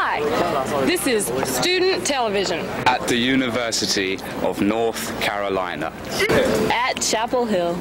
Hi, this is Student Television at the University of North Carolina at Chapel Hill.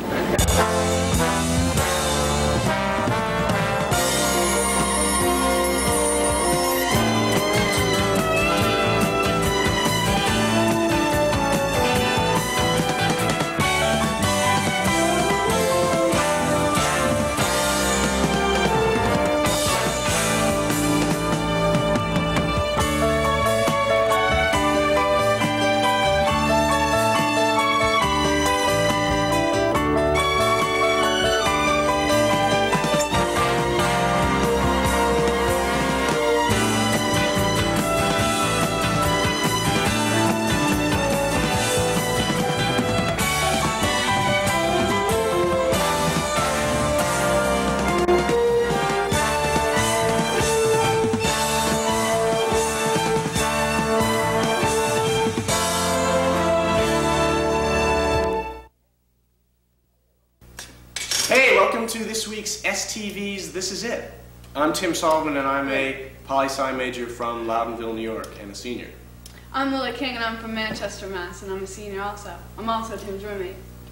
Hey, welcome to this week's STV's This Is It. I'm Tim Solomon and I'm a poli-sci major from Loudonville, New York, and a senior. I'm Lily King and I'm from Manchester, Mass, and I'm a senior also. I'm also Tim's roommate.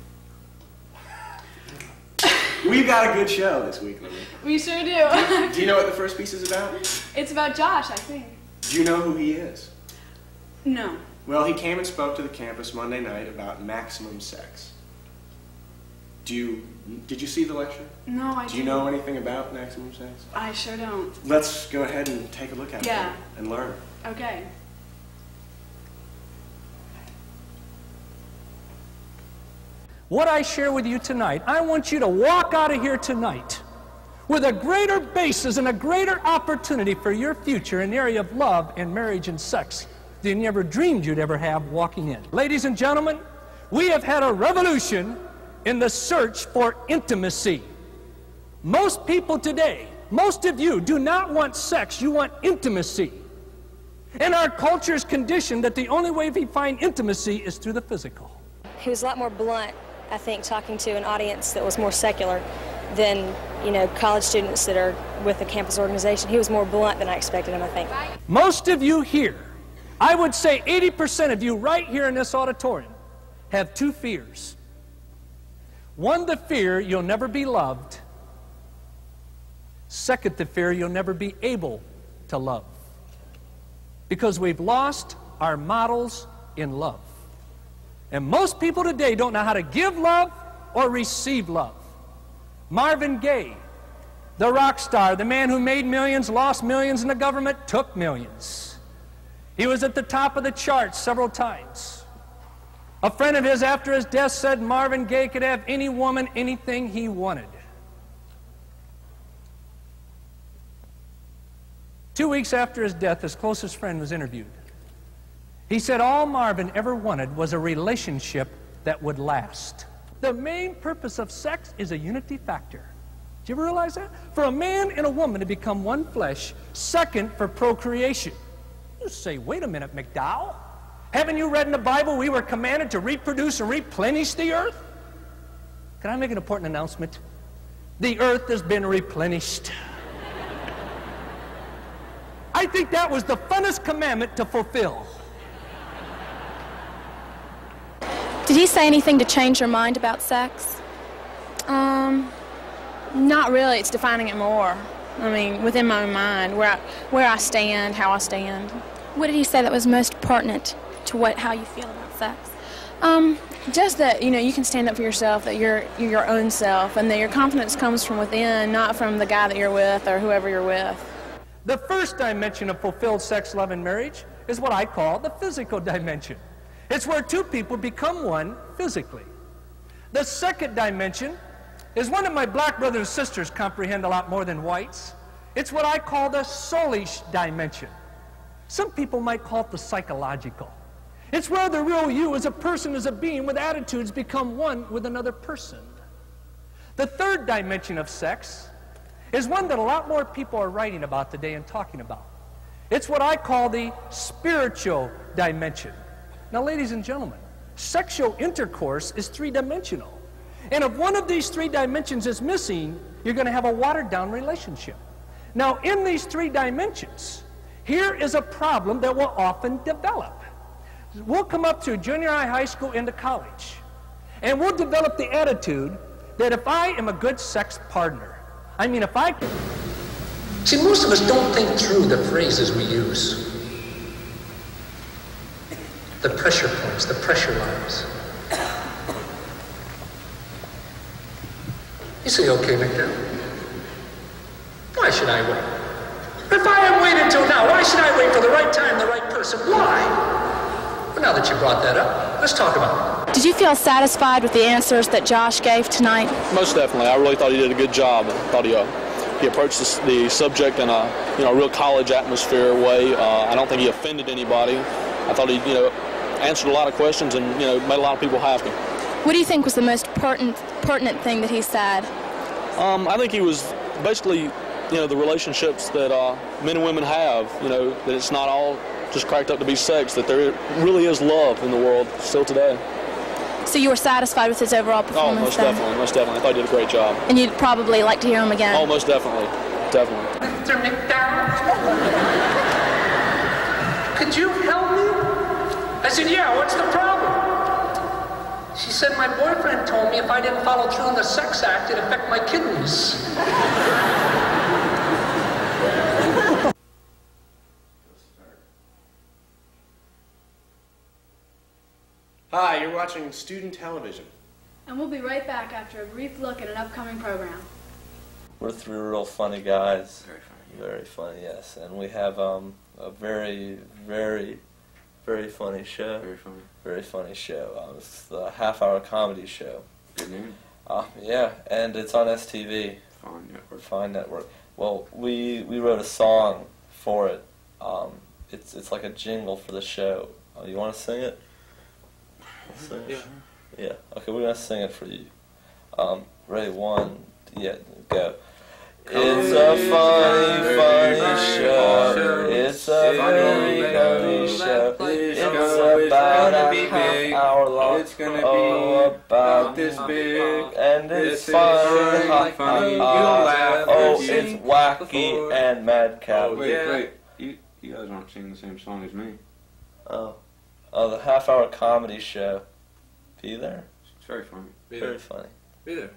We've got a good show this week, Lily. We sure do. Do you know what the first piece is about? It's about Josh, I think. Do you know who he is? No. Well, he came and spoke to the campus Monday night about maximum sex. Did you see the lecture? No, I didn't. Do you know anything about maximum sex? I sure don't. Let's go ahead and take a look at it and learn. Okay. What I share with you tonight, I want you to walk out of here tonight with a greater basis and a greater opportunity for your future in the area of love and marriage and sex than you ever dreamed you'd ever have walking in. Ladies and gentlemen, we have had a revolution in the search for intimacy. Most people today, most of you, do not want sex, you want intimacy. And our culture is conditioned that the only way we find intimacy is through the physical. He was a lot more blunt, I think, talking to an audience that was more secular than, you know, college students that are with the campus organization. He was more blunt than I expected him, I think. Most of you here, I would say 80% of you right here in this auditorium, have two fears. One, the fear you'll never be loved. Second, the fear you'll never be able to love. Because we've lost our models in love. And most people today don't know how to give love or receive love. Marvin Gaye, the rock star, the man who made millions, lost millions, and the government took millions. He was at the top of the charts several times. A friend of his, after his death, said Marvin Gaye could have any woman, anything he wanted. 2 weeks after his death, his closest friend was interviewed. He said all Marvin ever wanted was a relationship that would last. The main purpose of sex is a unity factor. Do you ever realize that? For a man and a woman to become one flesh. Second, for procreation. You say, wait a minute, McDowell. Haven't you read in the Bible we were commanded to reproduce and replenish the earth? Can I make an important announcement? The earth has been replenished. I think that was the funnest commandment to fulfill. Did he say anything to change your mind about sex? Not really. It's defining it more. I mean, within my own mind, where I stand, how I stand. What did he say that was most pertinent to how you feel about sex? Just that, you know, you can stand up for yourself, that you're your own self, and that your confidence comes from within, not from the guy that you're with or whoever you're with. The first dimension of fulfilled sex, love, and marriage is what I call the physical dimension. It's where two people become one physically. The second dimension is one that my black brothers and sisters comprehend a lot more than whites. It's what I call the soulish dimension. Some people might call it the psychological. It's where the real you as a person, as a being with attitudes, become one with another person. The third dimension of sex is one that a lot more people are writing about today and talking about. It's what I call the spiritual dimension. Now, ladies and gentlemen, sexual intercourse is three-dimensional. And if one of these three dimensions is missing, you're going to have a watered-down relationship. Now, in these three dimensions, Here is a problem that will often develop. We'll come up through junior high, high school, into college, and we'll develop the attitude that if I am a good sex partner, I mean, if I can... See, most of us don't think through the phrases we use. The pressure points, the pressure lines. You say, okay, Victor. Why should I wait? If I have waited until now, why should I wait for the right time, the right person? Why? Well, now that you brought that up, let's talk about it. Did you feel satisfied with the answers that Josh gave tonight? Most definitely. I really thought he did a good job. I thought he approached the subject in a real college atmosphere way. I don't think he offended anybody. I thought he answered a lot of questions and made a lot of people happy. What do you think was the most pertinent thing that he said? I think he was basically the relationships that men and women have. That it's not all just cracked up to be sex. That there really is love in the world still today. So you were satisfied with his overall performance? Oh, most definitely, most definitely. I thought he did a great job. And you'd probably like to hear him again? Oh, most definitely, definitely. Mr. McDowell, could you help me? I said, yeah, what's the problem? She said, my boyfriend told me if I didn't follow through on the sex act, it'd affect my kidneys. Hi, you're watching Student Television. And we'll be right back after a brief look at an upcoming program. We're three real funny guys. Very funny. Very funny, yes. And we have a very, very, very funny show. Very funny. Very funny show. It's the half-hour comedy show. Good name. Yeah, and it's on STV. Fine Network. Fine Network. Well, we wrote a song for it. It's like a jingle for the show. You want to sing it? Sing it? Yeah. Okay, we're gonna sing it for you. Ready? 1, go. It's a funny, funny show. It's a very funny show. It's about a half hour long. It's gonna be about this big. And it's funny. funny. You'll laugh. Oh, it's wacky and madcap. Wait. You guys aren't singing the same song as me. Oh, the half-hour comedy show. Be there? It's very funny. Very funny. Be there.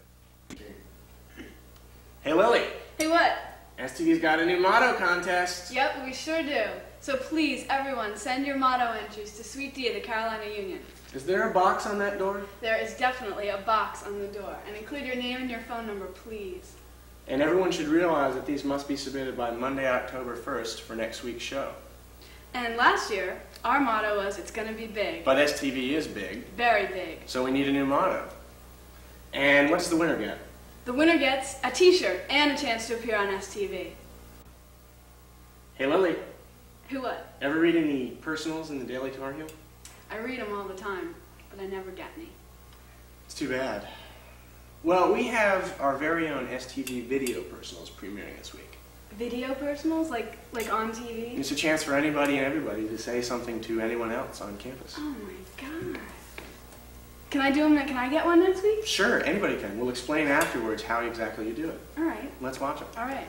Hey, Lily. Hey, what? STV's got a new motto contest. Yep, we sure do. So please, everyone, send your motto entries to Sweet D of the Carolina Union. Is there a box on that door? There is definitely a box on the door. And include your name and your phone number, please. And everyone should realize that these must be submitted by Monday, October 1st for next week's show. And last year, our motto was, it's going to be big. But STV is big. Very big. So we need a new motto. And what does the winner get? The winner gets a t-shirt and a chance to appear on STV. Hey, Lily. Who what? Ever read any personals in the Daily Tar Heel? I read them all the time, but I never get any. It's too bad. Well, we have our very own STV video personals premiering this week. Video personals? Like on TV? It's a chance for anybody and everybody to say something to anyone else on campus. Oh my God. Can I do them? Can I get one next week? Sure, anybody can. We'll explain afterwards how exactly you do it. All right. Let's watch it. All right.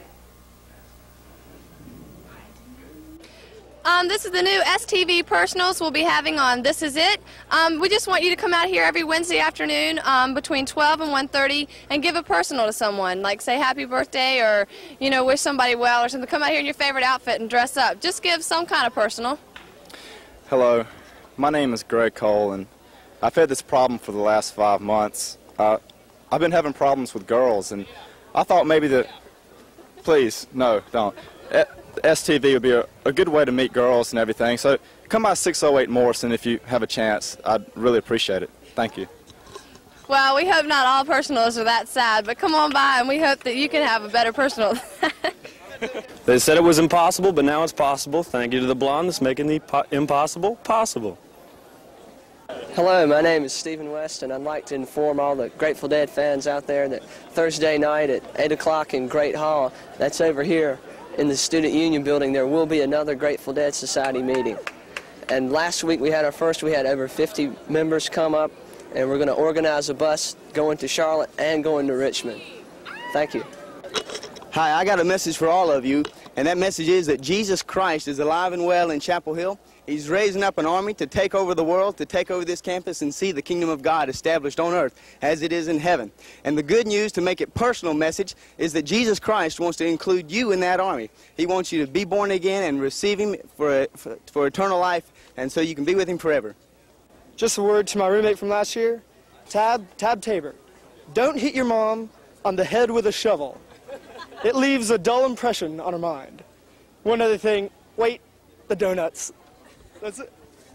This is the new STV personals we'll be having on This Is It. We just want you to come out here every Wednesday afternoon between 12 and 1:30 and give a personal to someone, like say happy birthday or, wish somebody well or something. Come out here in your favorite outfit and dress up. Just give some kind of personal. Hello, my name is Greg Cole, and I've had this problem for the last 5 months. I've been having problems with girls, and I thought maybe that... Please, no, don't. STV would be a good way to meet girls and everything. So come by 608 Morrison if you have a chance. I'd really appreciate it. Thank you. Well, we hope not all personals are that sad, but come on by and we hope that you can have a better personal. They said it was impossible, but now it's possible. Thank you to the blonde that's making the impossible possible. Hello, my name is Stephen West, and I'd like to inform all the Grateful Dead fans out there that Thursday night at 8 o'clock in Great Hall, that's over here, in the Student Union building, there will be another Grateful Dead Society meeting. And last week we had our first, we had over 50 members come up, and we're going to organize a bus going to Charlotte and going to Richmond. Thank you. Hi, I got a message for all of you. And that message is that Jesus Christ is alive and well in Chapel Hill. He's raising up an army to take over the world, to take over this campus and see the kingdom of God established on earth as it is in heaven. And the good news, to make it personal message, is that Jesus Christ wants to include you in that army. He wants you to be born again and receive him for eternal life, and so you can be with him forever. Just a word to my roommate from last year, Tab Tabor. Don't hit your mom on the head with a shovel. It leaves a dull impression on her mind. One other thing, wait, the donuts. That's it.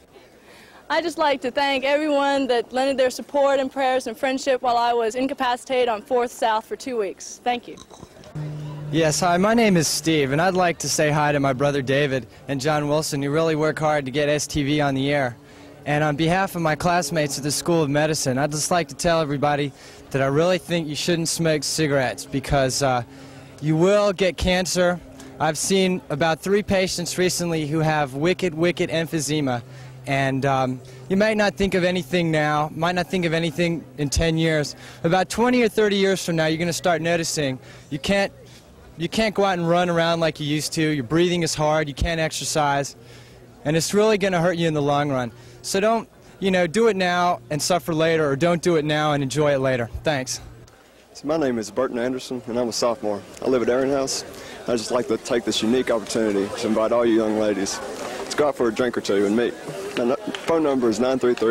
I'd just like to thank everyone that lended their support and prayers and friendship while I was incapacitated on 4th South for 2 weeks. Thank you. Yes, hi, my name is Steve, and I'd like to say hi to my brother David and John Wilson, who really work hard to get STV on the air. And on behalf of my classmates at the School of Medicine, I'd just like to tell everybody that I really think you shouldn't smoke cigarettes because you will get cancer. I've seen about 3 patients recently who have wicked emphysema, and you might not think of anything now, might not think of anything in 10 years. About 20 or 30 years from now, you're going to start noticing you can't go out and run around like you used to. Your breathing is hard, you can't exercise, and it's really going to hurt you in the long run. So don't, do it now and suffer later, or don't do it now and enjoy it later. Thanks. So my name is Burton Anderson, and I'm a sophomore. I live at Aaron House. I'd just like to take this unique opportunity to invite all you young ladies to go out for a drink or two and meet. My phone number is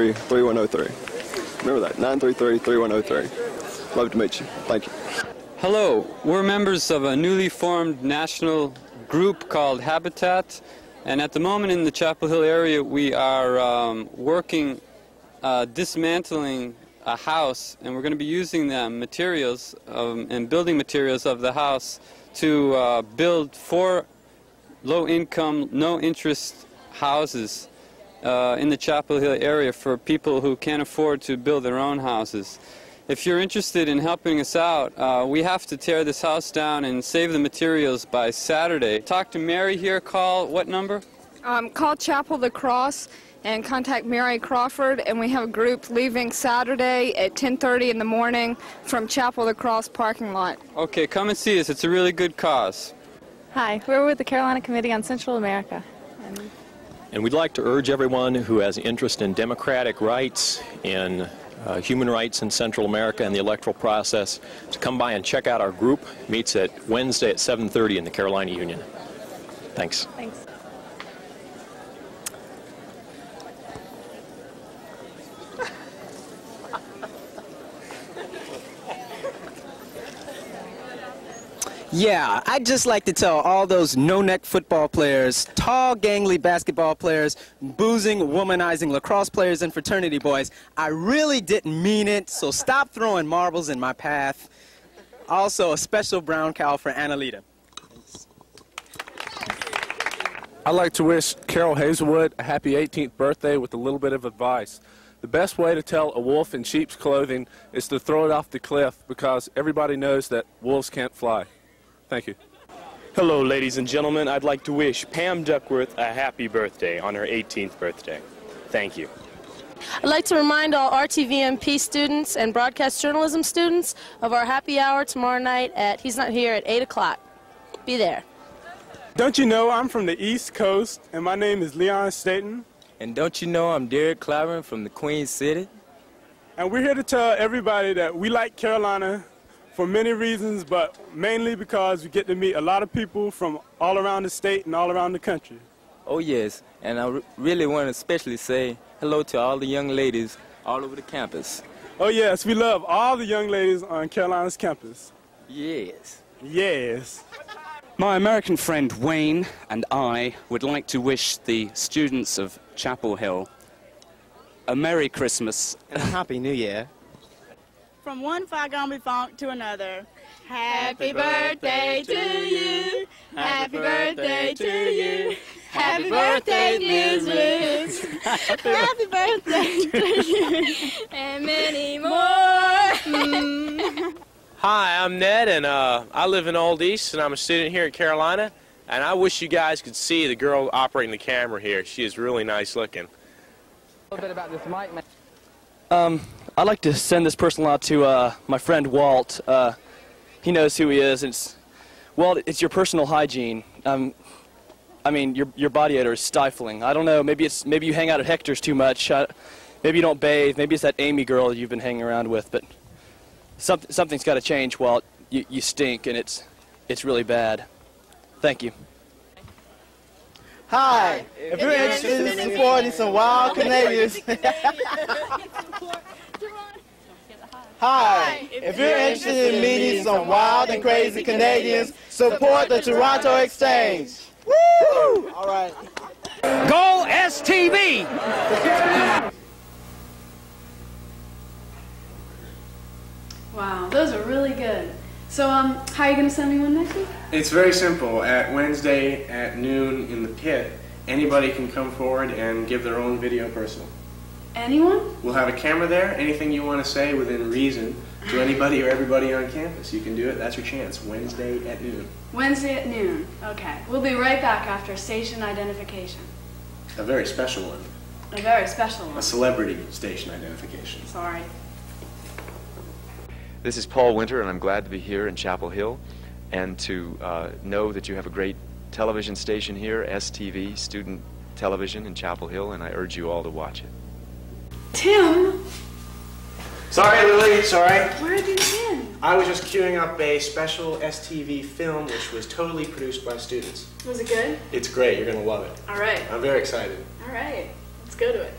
933-3103. Remember that, 933-3103. Love to meet you. Thank you. Hello, we're members of a newly formed national group called Habitat, and at the moment in the Chapel Hill area we are working dismantling a house, and we're going to be using the materials and building materials of the house to build 4 low-income, no-interest houses in the Chapel Hill area for people who can't afford to build their own houses. If you're interested in helping us out, we have to tear this house down and save the materials by Saturday. Talk to Mary here. Call what number? Call Chapel the Cross and contact Mary Crawford, and we have a group leaving Saturday at 10:30 in the morning from Chapel the Cross parking lot. Okay, come and see us. It's a really good cause. Hi, we're with the Carolina Committee on Central America. And we'd like to urge everyone who has interest in democratic rights, in human rights in Central America and the electoral process to come by and check out our group. It meets at Wednesday at 7:30 in the Carolina Union. Thanks. Thanks. Yeah, I'd just like to tell all those no-neck football players, tall, gangly basketball players, boozing, womanizing lacrosse players, and fraternity boys, I really didn't mean it, so stop throwing marbles in my path. Also, a special brown cow for Annalita. I'd like to wish Carol Hazelwood a happy 18th birthday with a little bit of advice. The best way to tell a wolf in sheep's clothing is to throw it off the cliff, because everybody knows that wolves can't fly. Thank you. Hello, ladies and gentlemen. I'd like to wish Pam Duckworth a happy birthday on her 18th birthday. Thank you. I'd like to remind all RTVMP students and broadcast journalism students of our happy hour tomorrow night at, he's not here, at 8 o'clock. Be there. Don't you know I'm from the East Coast, and my name is Leon Staten? And don't you know I'm Derek Clyburn from the Queen City? And we're here to tell everybody that we like Carolina for many reasons, but mainly because we get to meet a lot of people from all around the state and all around the country. Oh yes, and I really want to especially say hello to all the young ladies all over the campus. Oh yes, we love all the young ladies on Carolina's campus. Yes. Yes. My American friend Wayne and I would like to wish the students of Chapel Hill a Merry Christmas and a Happy New Year. From one Fagombe funk to another. Happy birthday to you. Happy birthday to you. Happy birthday, Liz Liz. Happy birthday to you. And many more. Hi, I'm Ned, and I live in Old East, and I'm a student here at Carolina. And I wish you guys could see the girl operating the camera here. She is really nice looking. A little bit about this mic, man. I'd like to send this person out to my friend Walt. He knows who he is. Walt, it's your personal hygiene. I mean, your body odor is stifling. I don't know. Maybe you hang out at Hector's too much. Maybe you don't bathe. Maybe it's that Amy girl that you've been hanging around with. But something's got to change. Well, you stink, and it's really bad. Thank you. Hi. If you're interested in supporting some wild Canadians. Hi. If you're interested in meeting some wild and crazy Canadians, support the Toronto Exchange. Woo! All right. Go STV! Wow, those are really good. So, how are you going to send me one next week? It's very simple. At Wednesday at noon in the pit, anybody can come forward and give their own video personal. Anyone? We'll have a camera there. Anything you want to say within reason to anybody or everybody on campus, you can do it. That's your chance. Wednesday at noon. Wednesday at noon. Okay. We'll be right back after station identification. A very special one. A very special one. A celebrity station identification. Sorry. This is Paul Winter, and I'm glad to be here in Chapel Hill and to know that you have a great television station here, STV, Student Television in Chapel Hill, and I urge you all to watch it. Tim! Sorry, Lily, sorry. Where have you been? I was just queuing up a special STV film which was totally produced by students. Was it good? It's great. You're going to love it. All right. I'm very excited. All right. Let's go to it.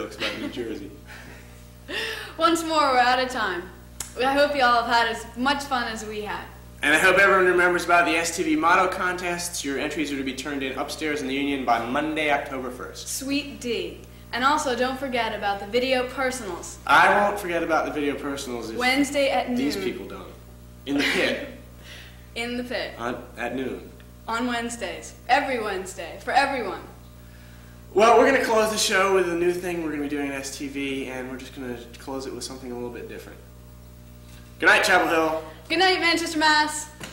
jokes about New Jersey. Once more, we're out of time. I hope you all have had as much fun as we had. And I hope everyone remembers about the STV motto contests. Your entries are to be turned in upstairs in the Union by Monday, October 1st. Sweet D. And also, don't forget about the video personals. I won't forget about the video personals if Wednesday at noon. these people don't. In the pit. In the pit. At noon. On Wednesdays. Every Wednesday. For everyone. Well, we're going to close the show with a new thing we're going to be doing at STV, and we're just going to close it with something a little bit different. Good night, Chapel Hill. Good night, Manchester, Mass.